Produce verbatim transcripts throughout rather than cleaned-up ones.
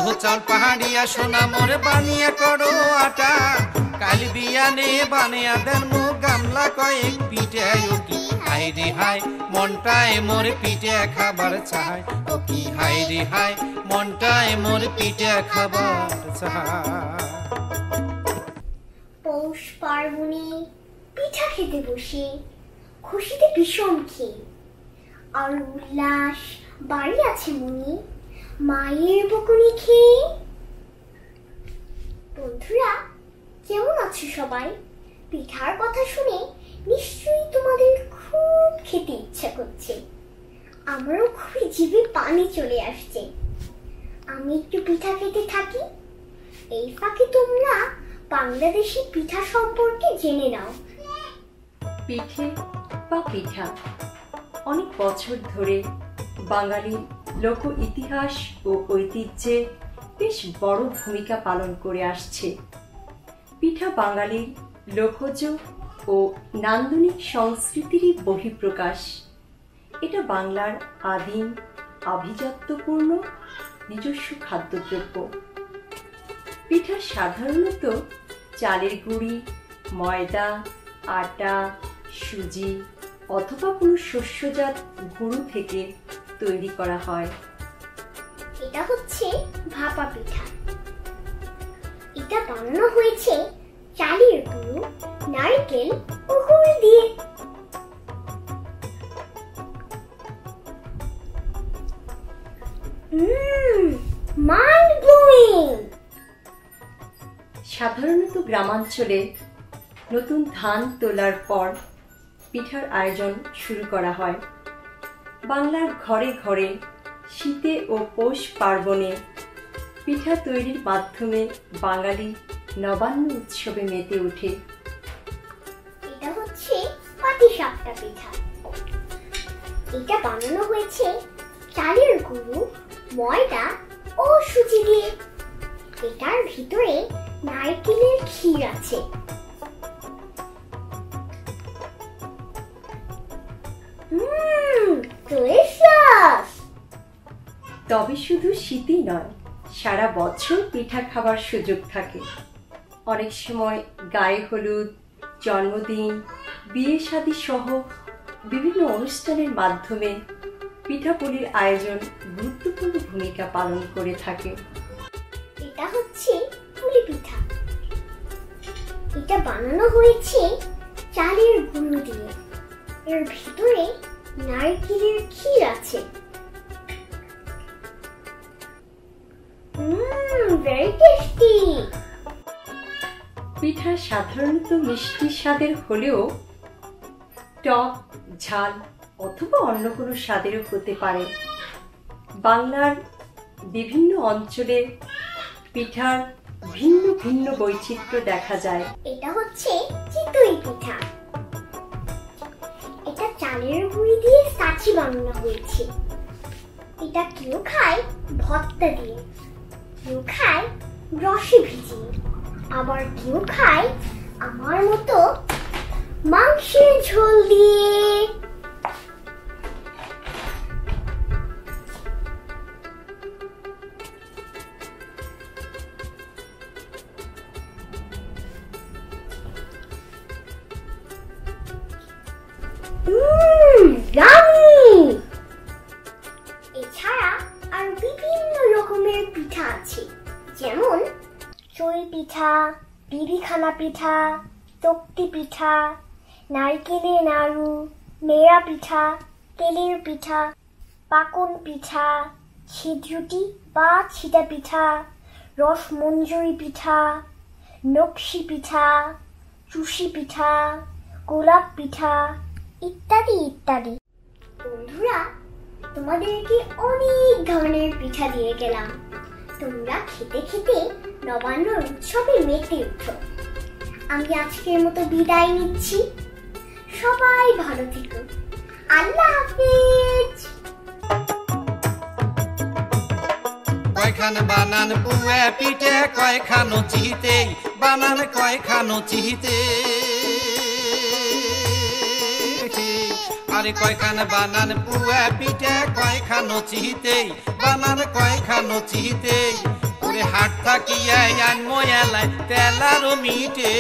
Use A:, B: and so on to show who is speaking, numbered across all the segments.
A: চাল পাহাড়িয়া সোনা মোর বানিয়া করো আটা কাল বিয়ানে বানিয়া দেন মো গামলা কয়েক পিঠে ও কি হাই রে হাই মনটায় মোর পিঠে খাবার চাই ও কি হাই রে হাই মনটায় মোর পিঠে খাবার চাই।
B: পৌষ পার্বণে পিঠা খেতে বসে খুশিতে বিষম খেয়ে আর উল্লাস বাড়ি আছে মনে মায়ের বকুনি খেয়ে। বন্ধুরা কেমন আছো সবাই? পিঠার কথা শুনে নিশ্চয়ই তোমাদের খুব খেতে ইচ্ছা করছে, আমারও খুবই জিভে পানি চলে আসছে। আমি একটু পিঠা খেতে থাকি, এই ফাঁকে তোমরা বাংলাদেশি পিঠা সম্পর্কে জেনে নাও।
C: পিঠে বা পিঠা অনেক বছর ধরে বাঙালির লোক ইতিহাস ও ঐতিহ্যে বেশ বড় ভূমিকা পালন করে আসছে। পিঠা বাঙালির লোকজ ও নান্দনিক সংস্কৃতিরই বহিঃপ্রকাশ। এটা বাংলার আদিম আভিজাত্যপূর্ণ নিজস্ব খাদ্যদ্রব্য। পিঠা সাধারণত চালের গুঁড়ি, ময়দা, আটা, সুজি অথবা কোনো শস্যজাত গুঁড়ো থেকে তৈরি করা হয়।
B: এটা হচ্ছে ভাপা পিঠা। এটা বানানো হয়েছে চালের গুঁড়ো, নারকেল ও গুড় দিয়ে। Um mind blowing.
C: সাধারণত গ্রামাঞ্চলে নতুন ধান তোলার পর পিঠার আয়োজন শুরু করা হয়। বাংলার ঘরে ঘরে শীতে ও পৌষ পার্বণে পিঠা তৈরির মাধ্যমে বাঙালি নবান্ন উৎসবে মেতে ওঠে।
B: এটা হচ্ছে পাটিসাপটা পিঠা। এটা বানানো হয়েছে চালের গুঁড়ো, ময়দা ও সুজি দিয়ে। এটার ভিতরে নারকেলের ক্ষীর আছে।
C: তবে শুধু শীতই নয়, সারা বছর পিঠা খাবার সুযোগ থাকে। অনেক সময় গায়ে হলুদ, জন্মদিন, বিয়ে শাদী সহ বিভিন্ন অনুষ্ঠানের মাধ্যমে পিঠাপুলির আয়োজন গুরুত্বপূর্ণ ভূমিকা পালন করে থাকে।
B: এটা হচ্ছে পুলি পিঠা। এটা বানানো হয়েছে চালের গুঁড়ো দিয়ে। এর ভিতরে নারকেলের ক্ষীর আছে। very tasty।
C: পিঠা সাধারণত মিষ্টি স্বাদের হলেও টক, ঝাল অথবা অন্য কোনো স্বাদেরও হতে পারে। বাংলার বিভিন্ন অঞ্চলে পিঠার ভিন্ন ভিন্ন বৈচিত্র্য দেখা যায়।
B: এটা হচ্ছে চিতই পিঠা। এটা চালের গুঁড়ি দিয়ে সাঁচি বানানো হয়েছে। এটা কেউ খায় ভর্তা দিয়ে, কেউ খায় রসে ভিজিয়ে, আবার কেউ খায় আমার মতো মাংসের ঝোল দিয়ে। এছাড়া আর বিভিন্ন রকমের পিঠা আছে, যেমন চই পিঠা, বিবিখানা পিঠা, তক্তি পিঠা, নারকেলের নাড়ু, মেরা পিঠা, তেলের পিঠা, পাকন পিঠা, ছিদ্রুটি বা ছিটা পিঠা, রসমঞ্জরি পিঠা, নকশি পিঠা, চুষি পিঠা, গোলাপ পিঠা ইত্যাদি ইত্যাদি। বন্ধুরা, তোমাদেরকে অনেক ধরনের পিঠা দিয়ে গেলাম। তোমরা খেতে খেতে নবান্ন উৎসবে মেতে উঠো। আমি আজকের মতো বিদায় নিচ্ছি। সবাই ভালো থেকো। আল্লাহ হাফেজ।
A: কয়খান বানান পুয়া পিঠে, কয়খানো চিহিতে বানান, কয়খানো চিহিতে আরে কয়খান বানান পুয়া পিঠে, কয়খানো চিহিতে বানান, কয়খানো চিহিতে। ও ওরে হাট থাকিয়া আনমো এলাই তেলারও মিটে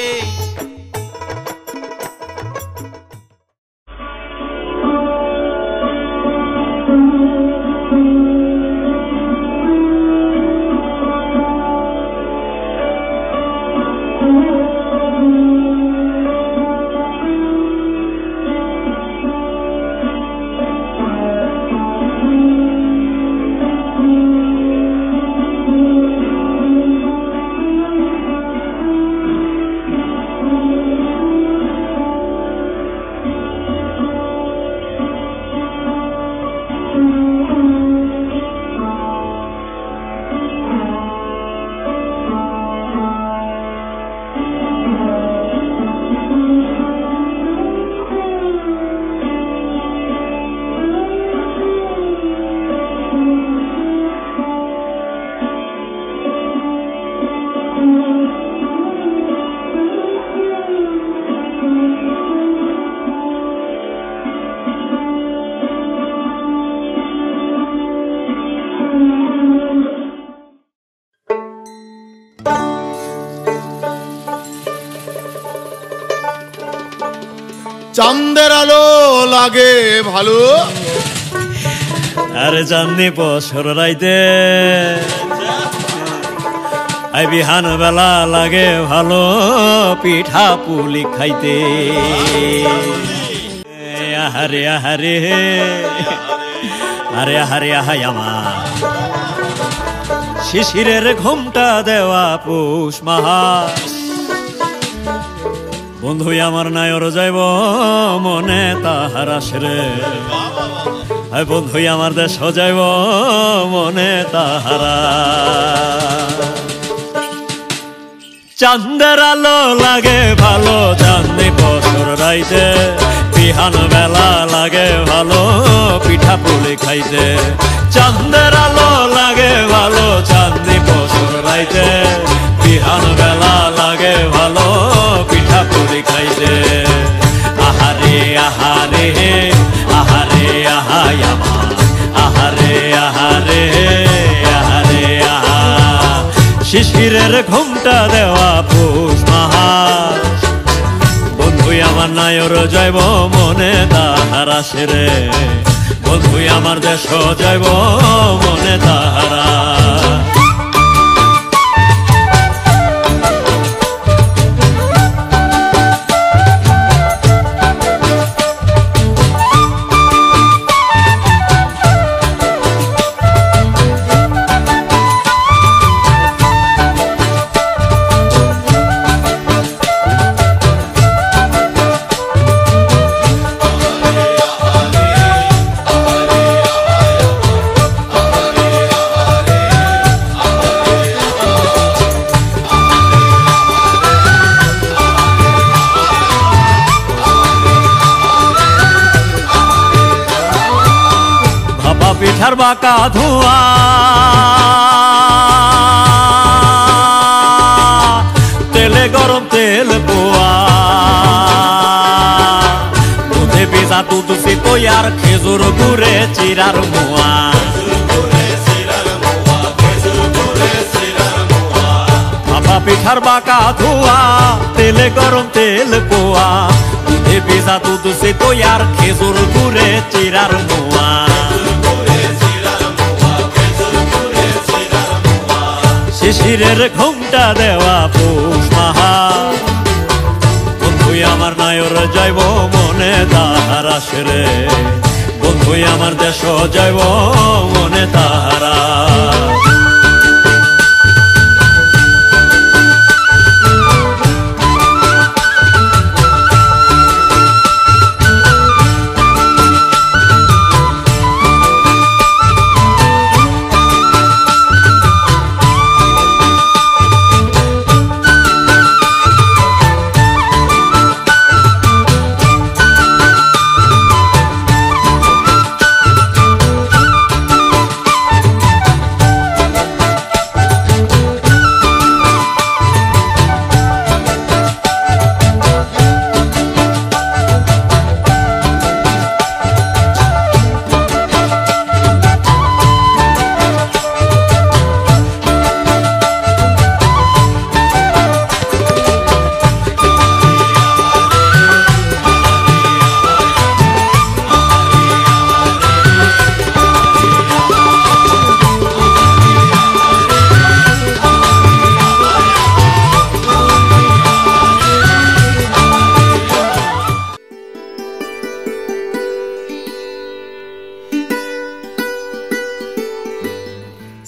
D: চাঁদের আলো লাগে ভালো
E: আরে চাঁদনি বছর রাইতে আই বিহান বেলা লাগে ভালো পিঠা পুলি খাইতে আহারে আহারে আরে আহারে আহাই আমার শিশিরের ঘুমটা দেওয়া পৌষ মাস বন্ধু আমার নায়র যাইব মনে তাহার আসরে বন্ধু আমার দেশ যাইব মনে তাহারা চাঁদের আলো লাগে ভালো চাঁদনি বছর রাইতে বিহান বেলা লাগে ভালো পিঠা পুলি খাইতে চাঁদের আলো লাগে ভালো চাঁদনি বছর রাইতে বিহান বেলা লাগে ভালো পিঠা পুলি খাইতে আহারে আহারে আহারে আহাই আমার আহারে আহারে আহারে আহা শিশিরের ঘুমটা দেওয়া পৌষ মাস বন্ধু আমার নায়র যাইব মনে তাহারা সেরে বন্ধু আমার দেশ যাইব মনে তাহারা পিঠার বাঁকা ধোঁয়া তেলে গরম তেল পোয়া দুধে ভিজা দুধ তৈয়ার খেজুর গুড়ে চিরার মোয়া ভাপা পিঠার বাঁকা ধোঁয়া তেলে গরম তেল পোয়া দুধে ভিজা দুধ তৈয়ার খেজুর গুড়ে চিরার মোয়া শিশিরের ঘুমটা দেওয়া পৌষ মাস বন্ধু আমার নায়র যাইব মনে তাহারা সেরে বন্ধু আমার দেশ যাইব মনে তাহারা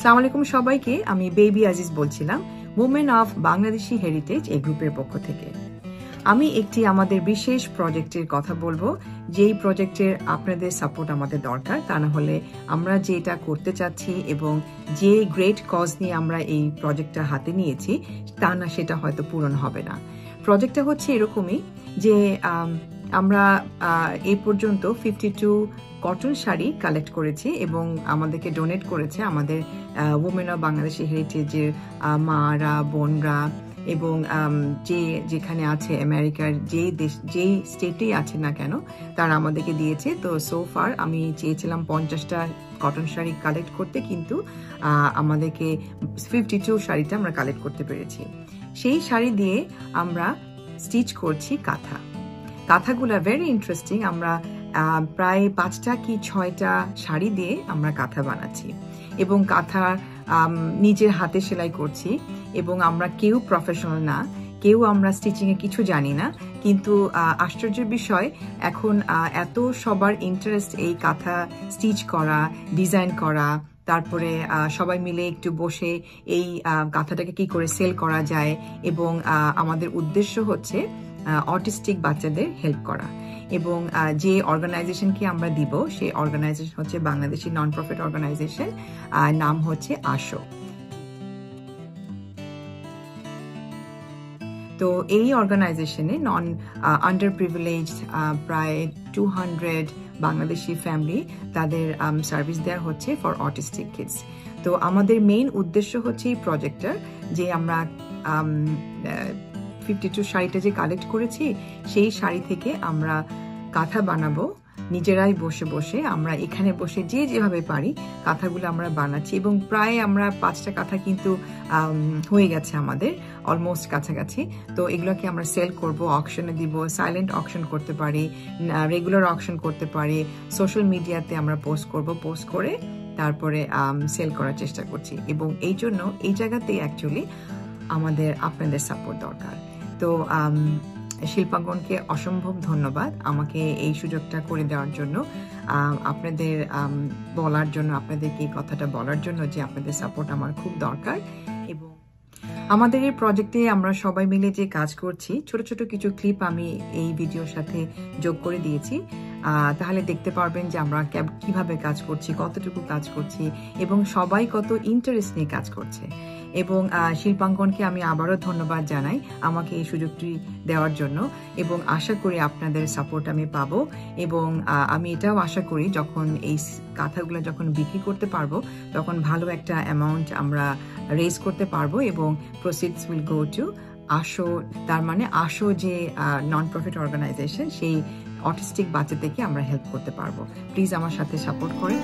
F: আসসালামু আলাইকুম সবাইকে, আমি বেবি আজিজ বলছিলাম উমেন অফ বাংলাদেশি হেরিটেজ এই গ্রুপের পক্ষ থেকে। আমি একটি আমাদের বিশেষ প্রজেক্টের কথা বলবো, যেই প্রজেক্টের আপনাদের সাপোর্ট আমাদের দরকার, তা না হলে আমরা যেটা করতে চাচ্ছি এবং যে গ্রেট কজ নিয়ে আমরা এই প্রজেক্টটা হাতে নিয়েছি তা না সেটা হয়তো পূরণ হবে না। প্রজেক্টটা হচ্ছে এরকমই যে আমরা এই পর্যন্ত fifty two cotton sari collect করেছি এবং আমাদেরকে ডোনেট করেছে আমাদের উমেন অফ বাংলাদেশি হেরিটেজের মারা, বোনরা এবং যে যেখানে আছে আমেরিকার যেই দেশ যেই স্টেটেই আছে না কেন তারা আমাদেরকে দিয়েছে। তো সো ফার আমি চেয়েছিলাম পঞ্চাশটা কটন শাড়ি কালেক্ট করতে, কিন্তু আমাদেরকে ফিফটি টু শাড়িটা আমরা কালেক্ট করতে পেরেছি। সেই শাড়ি দিয়ে আমরা স্টিচ করছি কাঁথা। কাঁথাগুলো ভেরি ইন্টারেস্টিং। আমরা প্রায় পাঁচটা কি ছয়টা শাড়ি দিয়ে আমরা কাঁথা বানাচ্ছি এবং কাঁথা নিজের হাতে সেলাই করছি এবং আমরা কেউ প্রফেশনাল না, কেউ আমরা স্টিচিং এ কিছু জানি না, কিন্তু আশ্চর্যের বিষয় এখন এত সবার ইন্টারেস্ট এই কাঁথা স্টিচ করা, ডিজাইন করা, তারপরে সবাই মিলে একটু বসে এই কাঁথাটাকে কি করে সেল করা যায় এবং আমাদের উদ্দেশ্য হচ্ছে অটিস্টিক বাচ্চাদের হেল্প করা। এবং যে অর্গানাইজেশনকে আমরা দিব সেই অর্গানাইজেশন হচ্ছে বাংলাদেশি নন প্রফিট অর্গানাইজেশন, নাম হচ্ছে আশো। তো এই অর্গানাইজেশনে নন আন্ডার প্রিভিলেজ প্রায় টু হান্ড্রেড বাংলাদেশি ফ্যামিলি তাদের সার্ভিস দেওয়া হচ্ছে ফর অটিস্টিক কিডস। তো আমাদের মেইন উদ্দেশ্য হচ্ছে এই প্রজেক্টটার যে আমরা ফিফটি টু শাড়িটা যে কালেক্ট করেছি সেই শাড়ি থেকে আমরা কাঁথা বানাবো নিজেরাই বসে বসে। আমরা এখানে বসে যে যেভাবে পারি কাঁথাগুলো আমরা বানাচ্ছি এবং প্রায় আমরা পাঁচটা কাঁথা কিন্তু হয়ে গেছে আমাদের অলমোস্ট কাছাকাছি। তো এগুলোকে আমরা সেল করব, অকশনে দিব, সাইলেন্ট অকশন করতে পারি, রেগুলার অকশন করতে পারি, সোশ্যাল মিডিয়াতে আমরা পোস্ট করব, পোস্ট করে তারপরে সেল করার চেষ্টা করছি। এবং এই জন্য এই জায়গাতেই অ্যাকচুয়ালি আমাদের আপনাদের সাপোর্ট দরকার। তো শিল্পাঙ্গনকে অসম্ভব ধন্যবাদ আমাকে এই সুযোগটা করে দেওয়ার জন্য, আপনাদের বলার জন্য, আপনাদেরকে এই কথাটা বলার জন্য যে আপনাদের সাপোর্ট আমার খুব দরকার। এবং আমাদের এই প্রজেক্টে আমরা সবাই মিলে যে কাজ করছি, ছোট ছোট কিছু ক্লিপ আমি এই ভিডিওর সাথে যোগ করে দিয়েছি, তাহলে দেখতে পারবেন যে আমরা কিভাবে কাজ করছি, কতটুকু কাজ করছি এবং সবাই কত ইন্টারেস্ট নিয়ে কাজ করছে। এবং শিল্পাঙ্গনকে আমি আবারও ধন্যবাদ জানাই আমাকে এই সুযোগটি দেওয়ার জন্য এবং আশা করি আপনাদের সাপোর্ট আমি পাবো। এবং আমি এটাও আশা করি যখন এই কাঁথাগুলো যখন বিক্রি করতে পারবো তখন ভালো একটা অ্যামাউন্ট আমরা রেজ করতে পারবো এবং proceeds will go to Asho. তার মানে আশো যে নন প্রফিট অর্গানাইজেশন, সেই অটিস্টিক বাচ্চাদেরকে আমরা হেল্প করতে পারবো। প্লিজ আমার সাথে সাপোর্ট করেন।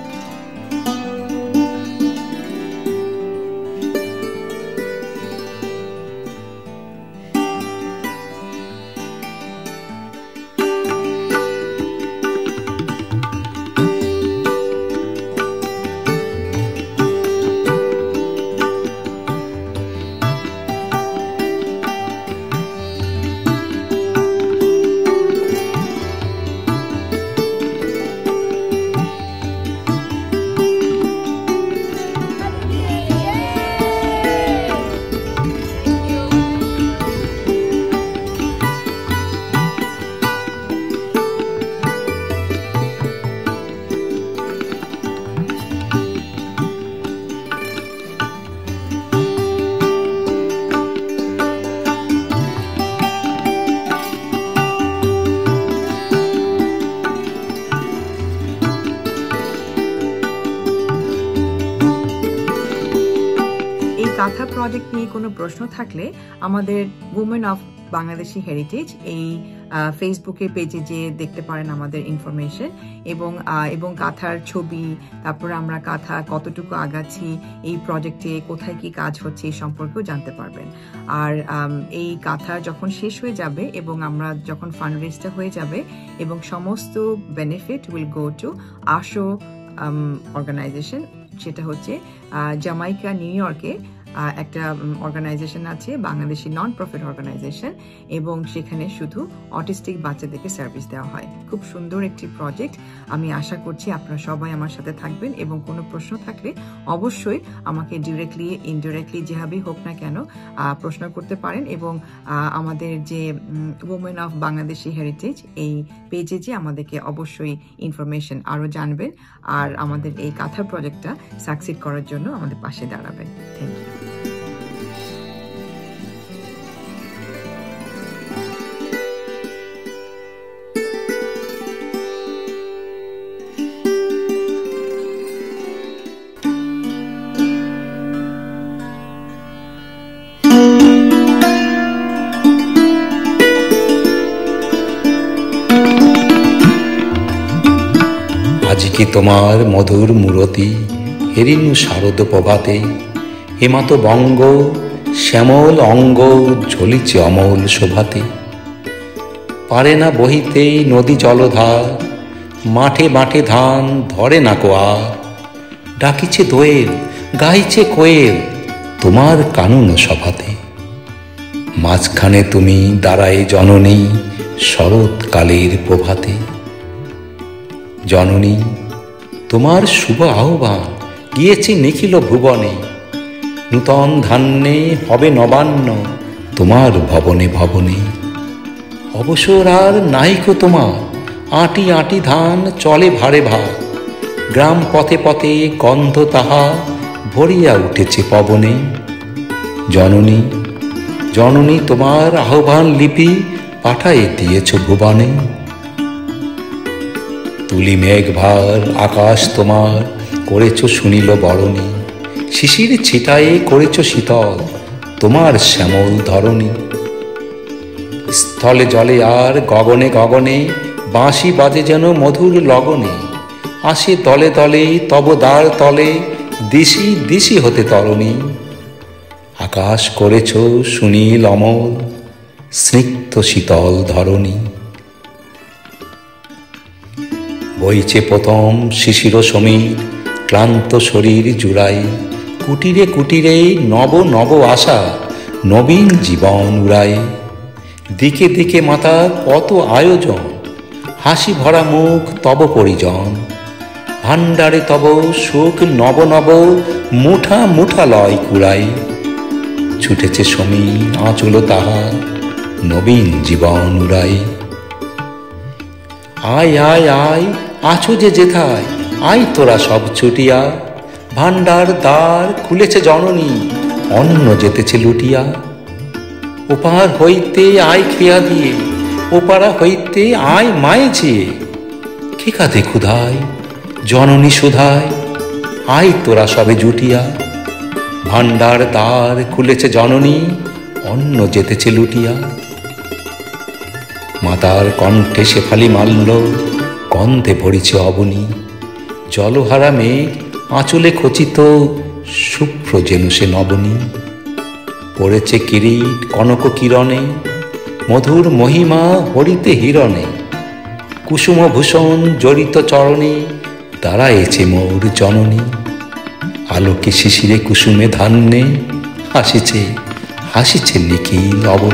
F: কাঁথা প্রজেক্ট নিয়ে কোনো প্রশ্ন থাকলে আমাদের উমেন অফ বাংলাদেশি হেরিটেজ এই ফেসবুকে পেজে যে দেখতে পারেন আমাদের ইনফরমেশন এবং এবং কাঁথার ছবি, তারপরে আমরা কাঁথা কতটুকু আগাচ্ছি এই প্রজেক্টে, কোথায় কি কাজ হচ্ছে এই সম্পর্কেও জানতে পারবেন। আর এই কাঁথা যখন শেষ হয়ে যাবে এবং আমরা যখন ফান্ড রেজটা হয়ে যাবে এবং সমস্ত benefit will go to Asho organisation, সেটা হচ্ছে জামাইকা নিউ ইয়র্কে একটা অর্গানাইজেশন আছে, বাংলাদেশি নন প্রফিট অর্গানাইজেশন, এবং সেখানে শুধু অটিস্টিক বাচ্চাদেরকে সার্ভিস দেওয়া হয়। খুব সুন্দর একটি প্রজেক্ট। আমি আশা করছি আপনারা সবাই আমার সাথে থাকবেন, এবং কোনো প্রশ্ন থাকলে অবশ্যই আমাকে ডিরেক্টলি ইনডিরেক্টলি যেভাবেই হোক না কেন প্রশ্ন করতে পারেন। এবং আমাদের যে উমেন অফ বাংলাদেশি হেরিটেজ এই পেজে যে আমাদেরকে অবশ্যই ইনফরমেশন আরও জানবেন, আর আমাদের এই কাঁথা প্রজেক্টটা সাকসিড করার জন্য আমাদের পাশে দাঁড়াবেন। Thank you.
G: আজি কি তোমার মধুর মূরতি হেরিনু শারদ প্রভাতে, হেমাত বঙ্গ শ্যামল অঙ্গ ঝলিছে অমল শোভাতে। পারে না বহিতে নদী জলধার, মাঠে মাঠে ধান ধরে না কোয়ার। ডাকিছে দোয়েল গাইছে কোয়েল তোমার কানুন সভাতে। মাঝখানে তুমি দাঁড়ায় জননী শরৎকালের প্রভাতে। জননী তোমার শুভ আহ্বান গিয়েছে নিখিল ভুবনে, নূতন ধান্যে হবে নবান্ন তোমার ভবনে ভবনে। অবসর আর নাইকো তোমার, আটি আটি ধান চলে ভারে ভার। গ্রাম পথে পথে গন্ধ তাহা ভরিয়া উঠেছে পবনে। জননী জননী তোমার আহ্বান লিপি পাঠাই দিয়েছ ভুবনে। তুলি মেঘ ভার আকাশ তোমার করেছ সুনীল বরণী, শিশির ছিটায়ে করেছ শীতল তোমার শ্যামল ধরণী। স্থলে জলে আর গগনে গগনে বাঁশি বাজে যেন মধুর লগনে। আসে দলে দলে তব দ্বার তলে দিশি দিশি হতে তরণী। আকাশ করেছ সুনীল অমল স্নিগ্ধ শীতল ধরণী। বইছে প্রথম শিশির সমীর ক্লান্ত শরীর জুড়াই। কুটিরে কুটিরে নব নব আশা নবীন জীবন উড়াই। দিকে দিকে মাতা কত আয়োজন, হাসি ভরা মুখ তব পরিজন। ভাণ্ডারে তব সুখ নব নব মুঠা মুঠা লয় কুড়াই। ছুটেছে সমীর আঁচল তাহার নবীন জীবন উড়াই। আয় আয় আয় আছো যে যেথায়, আয় তোরা সব ছুটিয়া। ভাণ্ডার দ্বার খুলেছে জননী অন্ন যেতেছে লুটিয়া। ওপার হইতে আয় খেয়া দিয়ে, ওপারা হইতে আয় মায়ে চেয়ে। কে কাঁদে ক্ষুধায় জননী সুধায়, আয় তোরা সবে জুটিয়া। ভাণ্ডার দ্বার খুলেছে জননী অন্ন যেতেছে লুটিয়া। মাতার কণ্ঠে শেফালি মাল্য গন্ধে ভরিছে অবনী। জলহারা মেঘ আঁচলে খচিত শুভ্র যেন সে নবনী। পড়েছে কিরিট কনক কিরণে মধুর মহিমা হরিতে হিরণে। কুসুম ভূষণ জড়িত চরণে দাঁড়ায়েছে মোর জননী। আলোকে শিশিরে কুসুমে ধান্যে হাসিছে হাসিছে নিখিল অবন।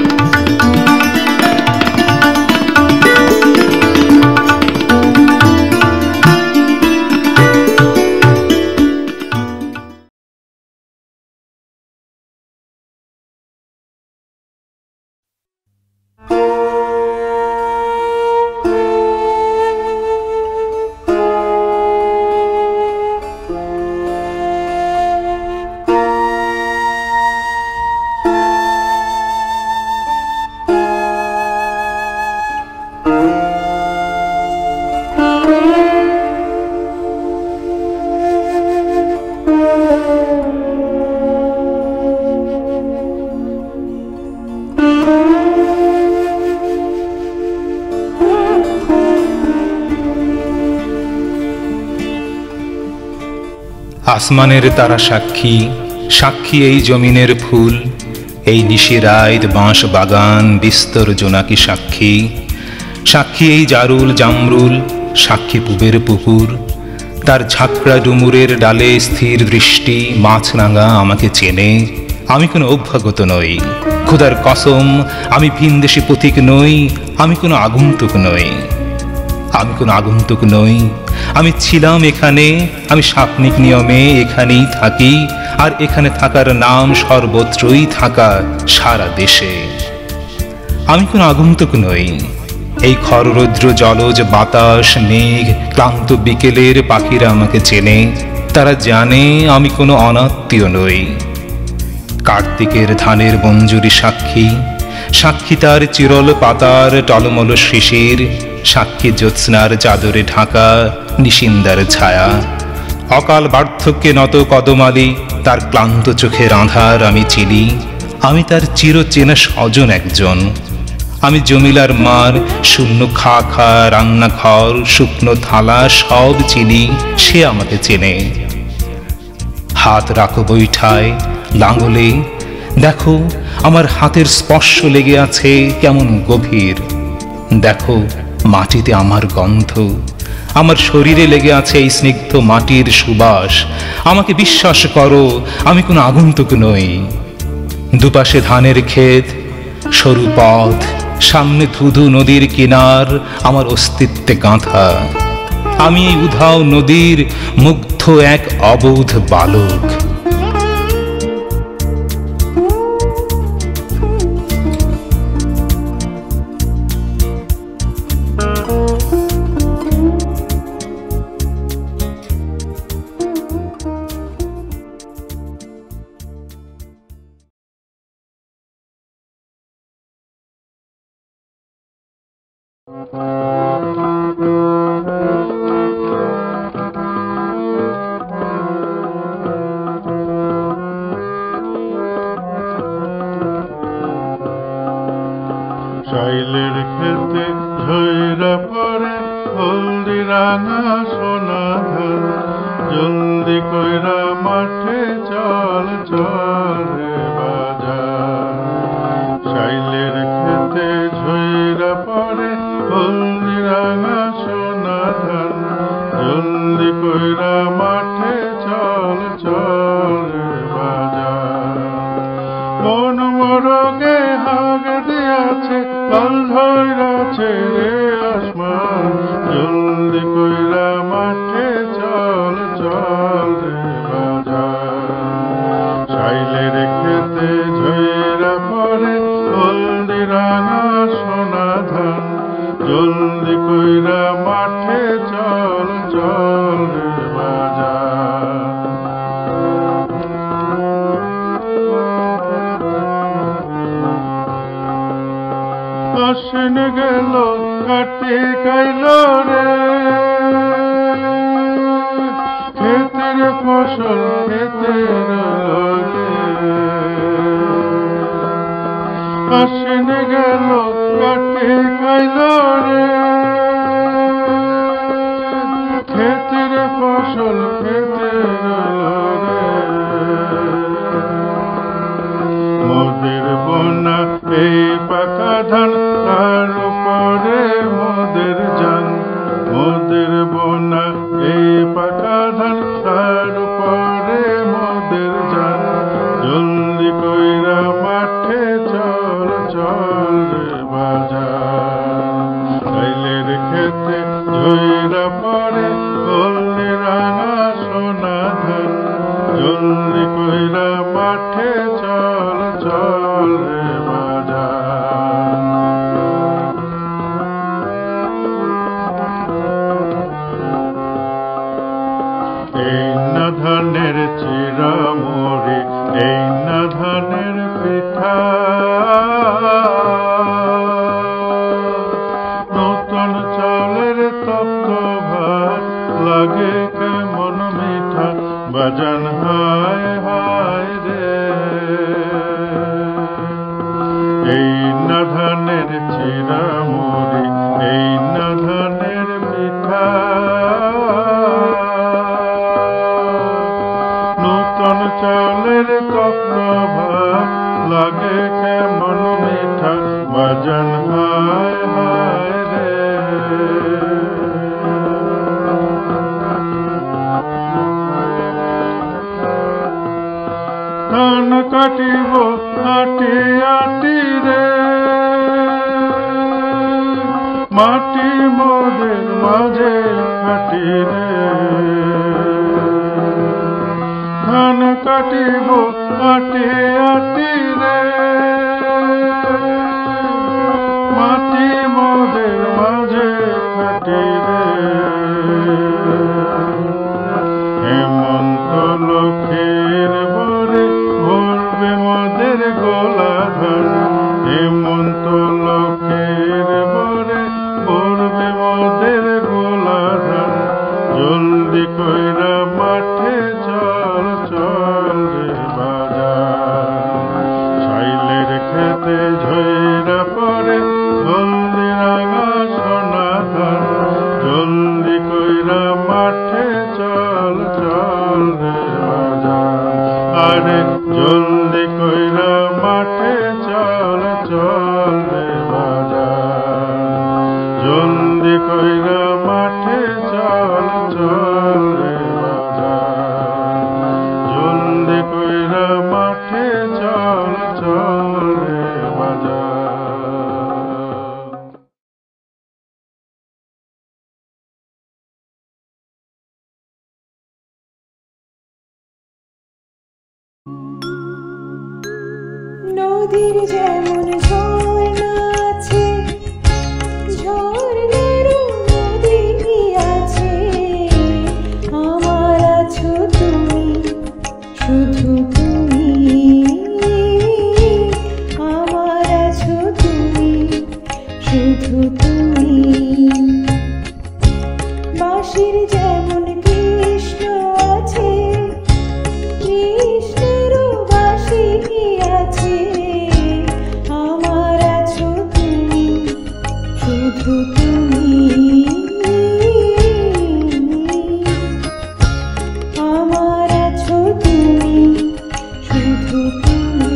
H: আসমানের তারা সাক্ষী, সাক্ষী এই জমিনের ফুল। এই নিশিরাত বাঁশ বাগান বিস্তর জোনাকি সাক্ষী। সাক্ষী এই জারুল জামরুল, সাক্ষী পুবের পুকুর। তার ঝাঁকড়া ডুমুরের ডালে স্থির দৃষ্টি মাছরাঙা আমাকে চেনে। আমি কোনো অভ্যাগত নই, খোদার কসম আমি ভিনদেশী পথিক নই, আমি কোনো আগন্তুক নই, আমি কোনো আগন্তুক নই। আমি ছিলাম এখানে, আমি সাপনিক নিয়মে এখানেই থাকি, আর এখানে থাকার নাম সর্বত্রই থাকা, সারা দেশে। আমি কোনো আগন্তুক নই। এই খররৌদ্র জলজ বাতাস মেঘ ক্লান্ত বিকেলের পাখিরা আমাকে চেনে, তারা জানে আমি কোনো অনাত্মীয় নই। কার্তিকের ধানের মঞ্জুরি সাক্ষী, সাক্ষী তার চিরল পাতার টলমল শিশির, সাক্ষী জ্যোৎস্নার চাদরে ঢাকা নিশিন্দার ছায়া। অকাল বার্ধক্যে নত কদমালি তার ক্লান্ত চোখের আঁধার আমি চিনি, আমি তার চিরচেনা স্বজন একজন। আমি জমিলার মার শূন্য খা খা রান্নাঘর শুকনো থালা সব চিনি, সে আমাকে চেনে। হাত রাখো বৈঠায় লাঙলে, দেখো আমার হাতের স্পর্শ লেগে আছে কেমন গভীর। দেখো মাটিতে আমার গন্ধ, আমার শরীরে লেগে আছে এই স্নিগ্ধ মাটির সুবাস। আমাকে বিশ্বাস করো, আমি কোনো আগন্তুক নই। দুপাশে ধানের ক্ষেত, সরু পথ, সামনে ধুধু নদীর কিনার, আমার অস্তিত্বে গাঁথা। আমি এই উধাও নদীর মুগ্ধ এক অবোধ বালক।
I: চাইলের খেতে ঝইরা পরে হলদি রাঙা সোনা ধান, জলদি কইরা মাঠে চল চল রে বাজার। চাইলের খেতে ঝইরা পরে হলদি রাঙা সোনা ধান, জলদি কইরা মাঠে চল চল রে বাজার। মন মরগে হাগ দিয়াছে লাল ধইরাছে রে আসমান, জলদি কইরা মাঠে চল চল রে বাজার। চাইলের খেতে ঝইরা পরে হলদি রাঙা সোনা ধান, জলদি কইরা মাঠে চল চল রে বাজার। আশ্বিন গেল কার্তিক আইল রে, ক্ষেতের ফসল ক্ষেতের লগে। আশ্বিন গেল কার্তিক আইল রে, ক্ষেতের ফসল ক্ষেতের লগে। মোদের বোনা এই পাকা ধান, তার উপরে মোদের জান। মোদের বোনা এই পাকা ধান, তার উপরে মোদের জান। জলদি কইরা মাঠে চল চল রে বাজার। চাইলের খেতে ঝইরা পরে হলদি রাঙা সোনা ধান, জলদি কইরা মাঠে চল চল রে বাজার। এই না ধানের চিরামুড়ি, এই না ধানের পিঠা, নতুন চালের তপ্ত ভাত লাগে কেমন মিঠা, বাজান হায় হায় রে। এই না ধানের চিরামুড়ি, এই না ধানের পিঠা, নতুন চালের তপ্ত ভাত লাগে কেমন মিঠা, বাজান হায় হায় রে। কাটিব আটি আটি রে মাটি মোদের মাঝে কাটি রে ধান কাটিব আটি আটি রে মাটি মোদের মাঝে কাটি রে হেমন্ত লক্ষ্মীর বরে ভরবে মোদের গোলা ধান হেমন্ত লক্ষ্মীর বরে ভরবে মোদের গোলা ধান জলদি কইরা মাঠে চল চল রে বাজার ছাইলের খেতে ঝইরা পরে হলদি রাঙা সোনা ধান জলদি কইরা মাঠে চল চল রে বাজার আরে জলদি কইরা মাঠে চল চল রে বাজার জলদি কইরা মাঠে চল চল রে বাজার জলদি কইরা মাঠে চল চল রে বাজার।
J: নদীর যেমন ঝর্ণা আছে ঝর্ণারও নদী আছে আমার আছো তুমি শুধু তুমি আমার আছো তুমি শুধু তুমি বাঁশির যেমন কৃষ্ণ আছে কৃষ্ণেরও বাঁশি আছে আমার আছো তুমি শুধু তুমি আমার আছো তুমি শুধু তুমি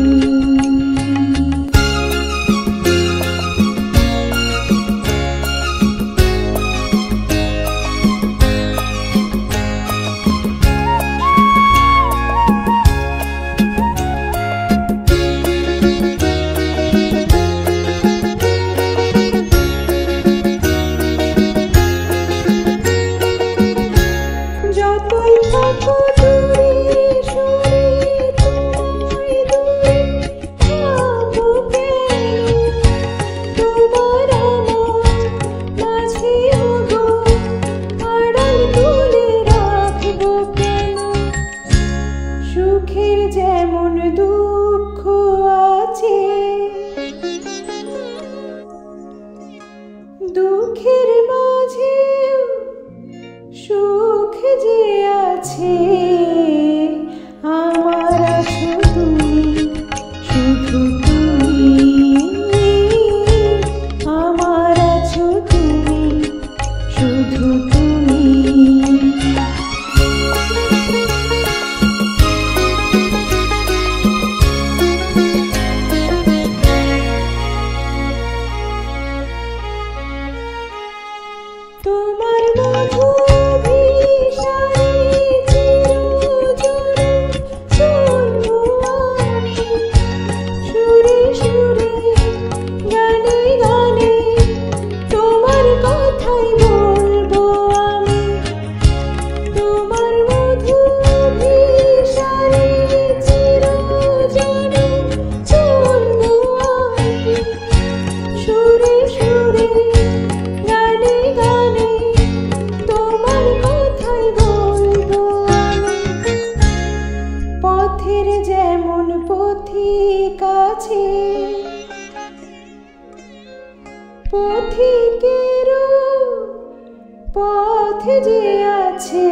J: যতই থাকো দূরে সরে তোমায় দূরে থাকো কেন তোমার আমার মাঝে ওগো আড়াল তুলে রাখবো কেন সুখের যেমন দুঃখ আছে দুঃখের মাঝেও সুখ যে আছে আমার আছো তুমি শুধু তুমি আমার আছো তুমি শুধু তুমি তোমার মধু বিষারে চিরজরে চলবো আমি সুরে সুরে গানে গানে তোমার কথাই বলবো আমি তোমার মধু বিষারে চিরজরে চলবো আমি সুরে সুরে গানে গানে তোমার কথাই বলবো আমি পথের যেমন পথিক আছে পথিকেরও পথ যে আছে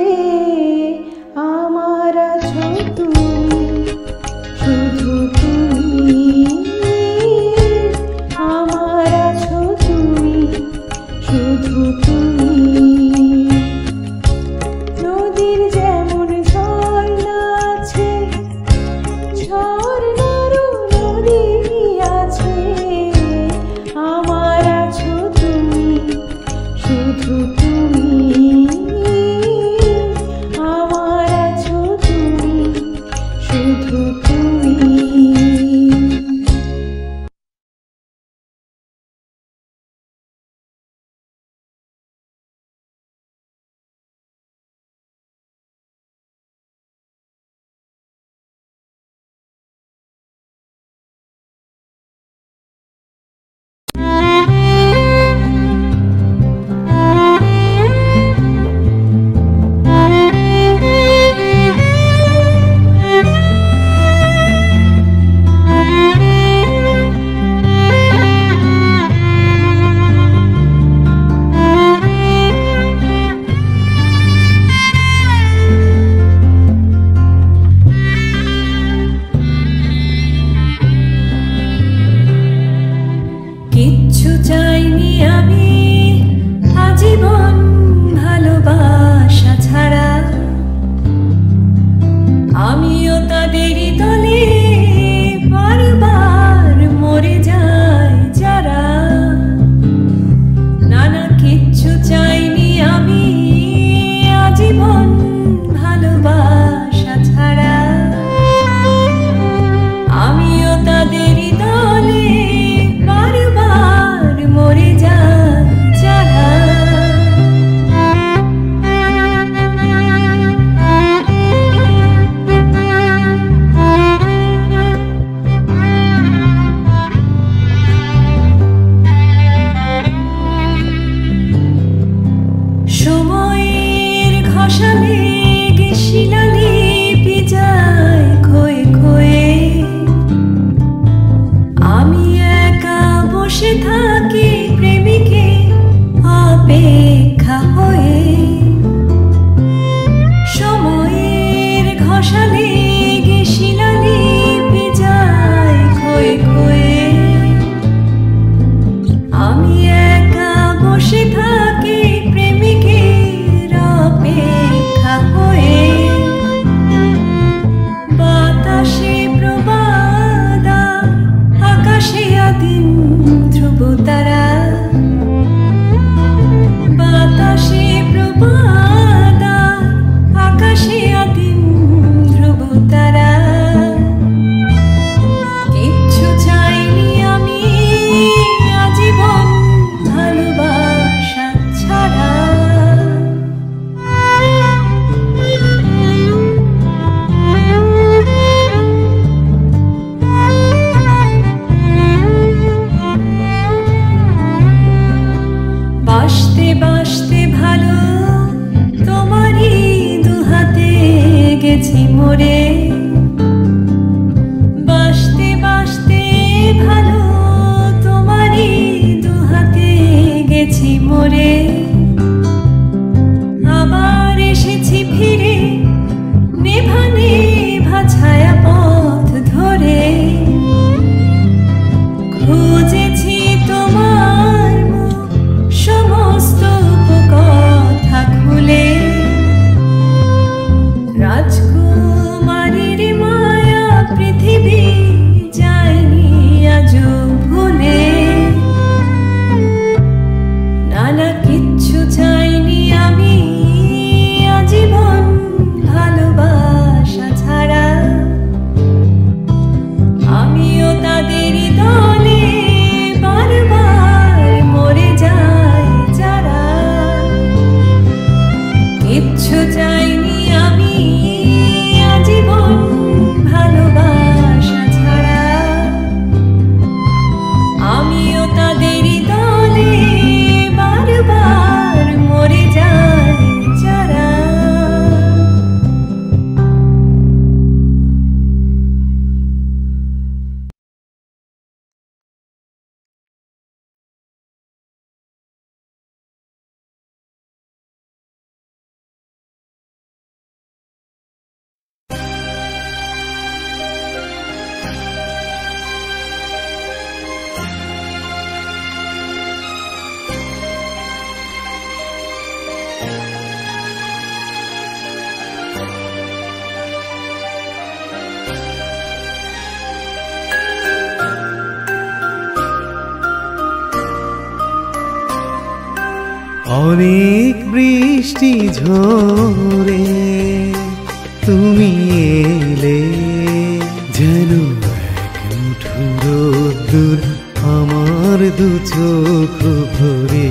J: আমার আছো তুমি শুধু তুমি আমার আছো তুমি শুধু তুমি নদীর যেমন ঝর্ণা আছে ঝর্ণারও নদী আছে আমার আছো তুমি শুধু তুমি আমার আছো তুমি তাদেরই দলে বারবার মরে যায় যারা। নানা কিচ্ছু চাইনি আমি আজীবন ভালোবাসা ছাড়া। আমিও তাদেরই দলে বারবার মরে যায় যারা। সময়ের ঘষালে শিলালিপি যায় ক্ষয়ে ক্ষয়ে। আমি একা বসে থাকি প্রেমিকে অপেক্ষা হয়ে। সময়ের ঘষালে শিলালিপি যায় ক্ষয়ে ক্ষয়ে। আমি একা বসে থাকি প্রেমিকের অপেক্ষা হয়ে। বাতাসে প্রবাদা আকাশে আদিম ধ্রুব তারা। বাতাসে প্রবাদা আকাশে আদিম ধ্রুব তারা। কিচ্ছু চাইনি আমি আজীবন ভালোবাসা ছাড়া। বাসতে বাসতে ভালো তোমারই দুহাতে গেছি মরে। বাসতে বাসতে ভালো তোমারই দুহাতে গেছি মরে। আবার এসেছি ফিরে নেভা নেভা ছায়া পথ ধরে। খুঁজেছি তোমার মুখ সমস্ত কথা খুলে। রাজকুমারীর মায়া পৃথিবী যায়নি আজও ভুলে। নানা কিচ্ছু চাইনি আমি আজীবন ভালোবাসা ছাড়া। আমিও তাদেরই দলে বারবার মরে যায় যারা। কিচ্ছু চাইনি আমি আজীবন ভালোবাসা ছাড়া। আমিও তাদেরই দলে বারবার মরে যায় যারা।
K: অনেক বৃষ্টি ঝরে তুমি এলে যেন এক মুঠো রোদ্দুর আমার দু চোখ ভরে।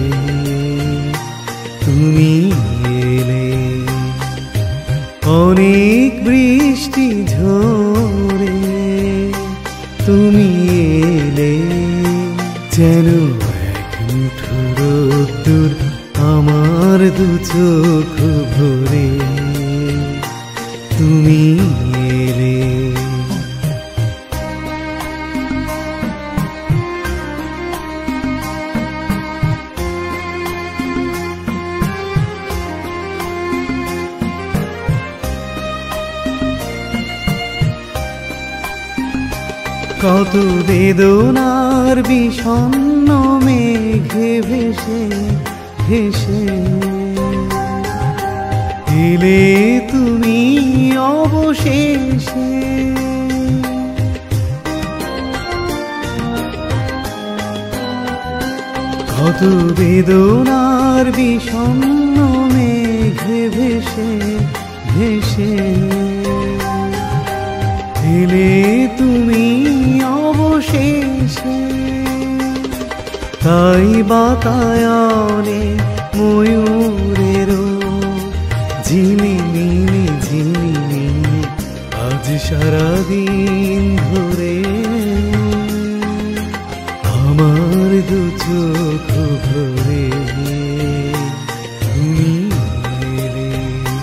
K: তুমি এলে অনেক বৃষ্টি ঝরে তুমি এলে যেন এক মুঠো রোদ্দুর আমার দু চোখ ভরে। তুমি এলে কত বেদনার বিষণ্ণ মেঘে ভেসে ভেসে এলে তুমি অবশেষে। কত বেদনার বিষণ্ণ মেঘে ভেসে ভেসে এলে তুমি অবশেষে। তাই বাতায়নে ময়ূরেরও ঝিলিমিলি ঝিলিমিলি আজ সারাদিন ধরে আমার দু চোখ ভরে তুমি এলে।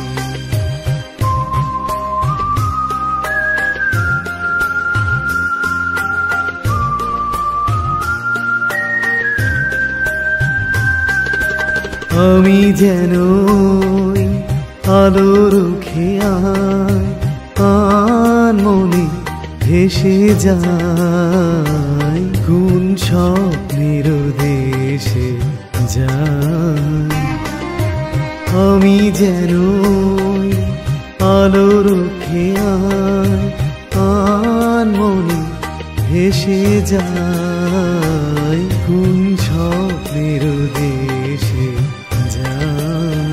K: আমি যেন আলোর খেয়াল আন মনে ভেসে যায় কোন স্বপ্নের দেশে যায়। আমি যেন আলোর খেয়াল আন মনে ভেসে যায় কোন স্বপ্নের দেশে যায়।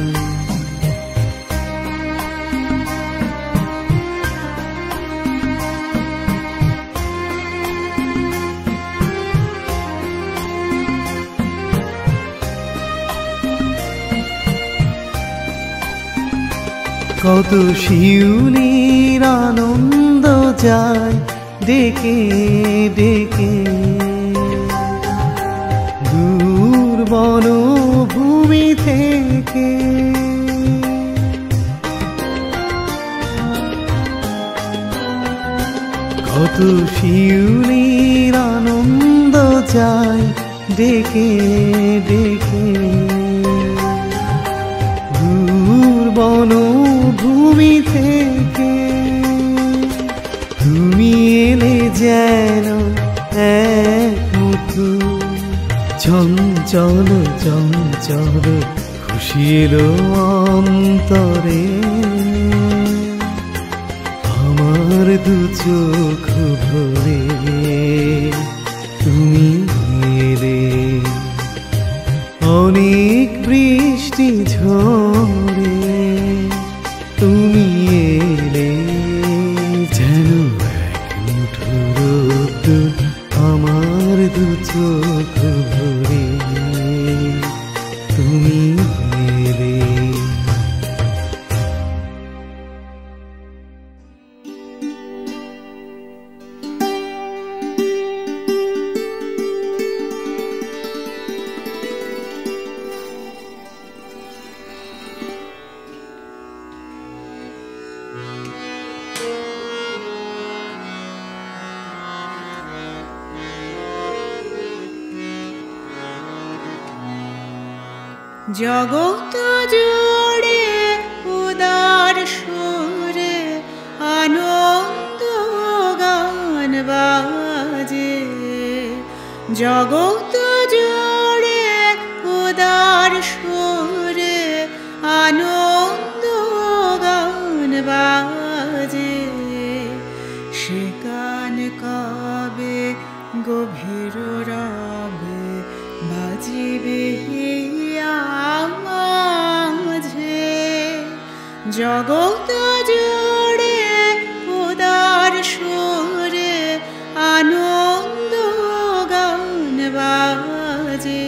K: কত শিউলির আনন্দ যায় ডেকে ডেকে দূর বনভূমি থেকে। কত শিউলির আনন্দ যায় ডেকে ডেকে দূর বনভূমি থেকে। তুমি এলে যেন এক মুঠো চঞ্চল চঞ্চল খুশি এলো অন্তরে আমার দু চোখ ভরে তুমি এলে। অনেক বৃষ্টি ঝরে তুমি এলে যেন এক মুঠো রোদ্দুর আমার দু চোখ ভরে তুমি এলে।
J: জগৎ জুড়ে উদার সুরে আনন্দ গান বাজে। জগৎ জুড়ে উদার সুরে আনন্দ গান বাজে। সে গান কবে গভীর রবে বাজিবে মাঝে। জগৎ জুড়ে উদার সুরে আনন্দ গান বাজে।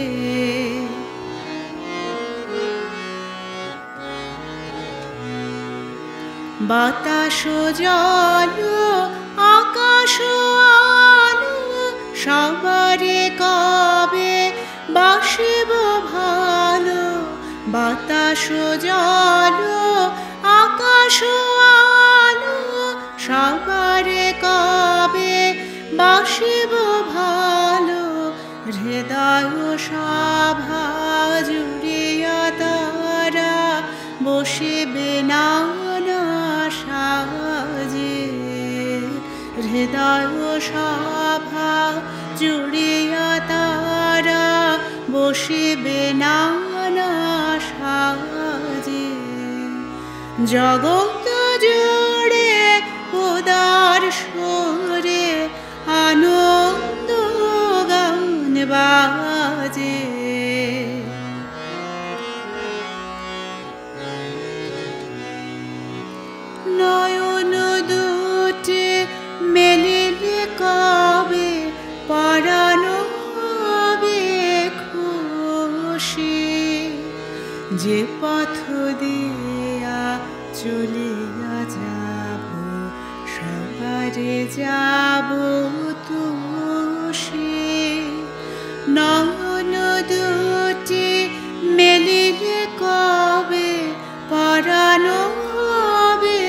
J: বাতাস জল আকাশ আলো সবারে কবে বাসিব ভালো। বাতাস জল আকাশ আলো সবারে কবে বাসিব ভালো। হৃদয় সভা জুড়িয়া তারা বসিবে নানা সাজে। হৃদয় সভা জুড়িয়া তারা বসিবে নানা সাজে। জগৎ জুড়ে উদার সুরে আনন্দ গান বাজে। সবারে যাব তুষে নয়ন দুটি মেলিলে কবে পরানো হবে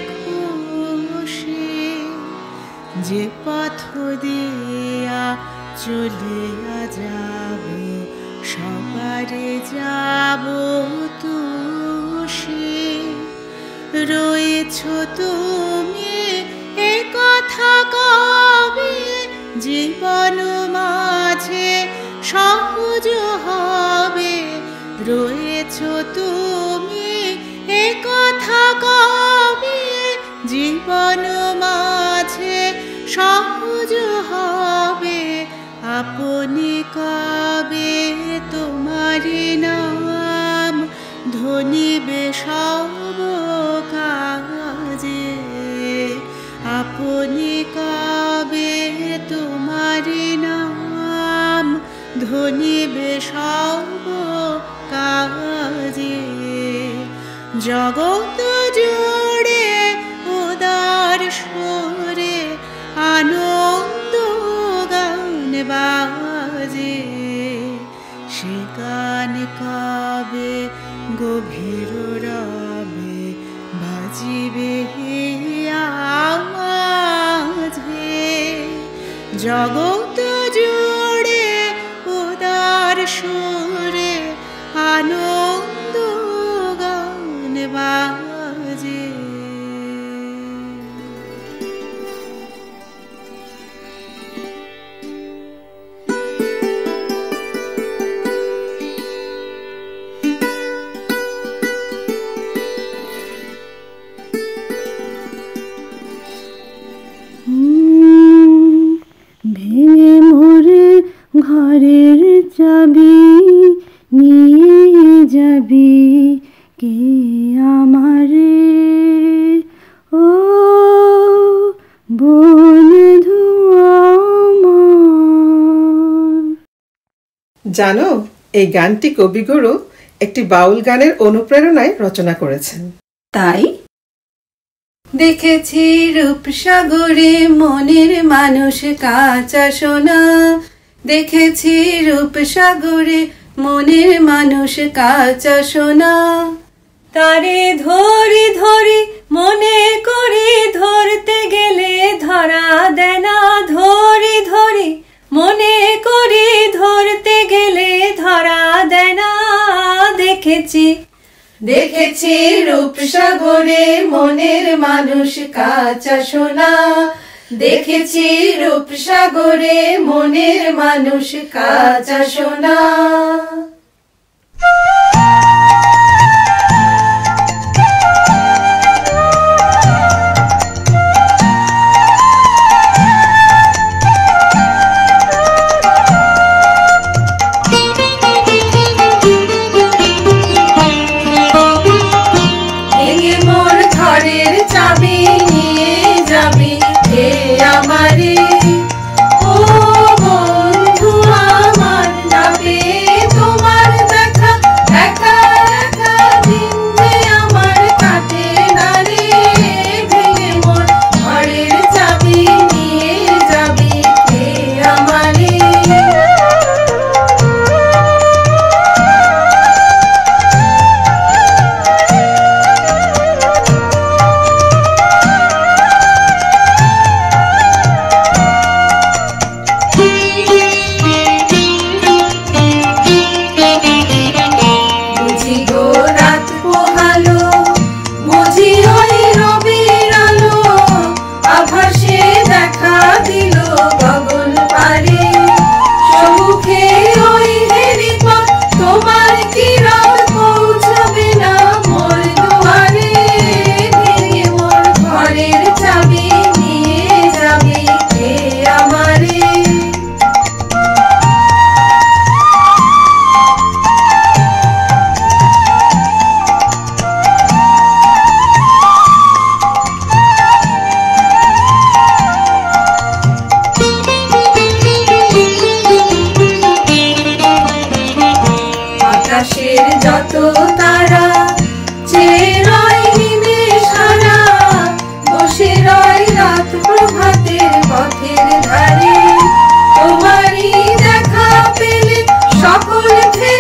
J: খুশি যে পথ দিয়া চলিয়া যাব সবারে যাব তুষে রয়েছ তুমি এ কথা কবে জীবন মাঝে সহজ হবে রয়েছ তুমি এ কথা কবে জীবন মাঝে সহজ হবে আপনি কবে তোমারি নাম ধনিবে সব কাজে আপনি কবে তোমারি নাম ধনিবে সব কাজে জগৎ জুড়ে উদার সুরে আনন্দ গান বাজে সে গান কবে গভীর রবে বাজিবে মাঝে জগৎ জুড়ে উদার সুরে আনন্দ গান বাজে
L: ভেঙে মোরে ঘরের চাবি নিয়ে যাবি কে আমারে ও বন্ধু আমার।
M: জানো এই গানটি কবিগুরু একটি বাউল গানের অনুপ্রেরণায় রচনা করেছেন।
L: তাই দেখেছি রূপসাগরে মনের মানুষ কাঁচা সোনা দেখেছি রূপসাগরে মনের মানুষ কাঁচা সোনা তারে ধরি ধরি মনে করি ধরতে গেলে ধরা দেনা ধরি ধরি মনে করি ধরতে গেলে ধরা দেনা দেখেছি দেখেছি রূপসাগরে মনের মানুষ কাঁচা সোনা দেখেছি রূপসাগরে মনের মানুষ কাঁচা সোনা রাত প্রভাতের পথের ধারে তোমারই দেখা পেলে সকল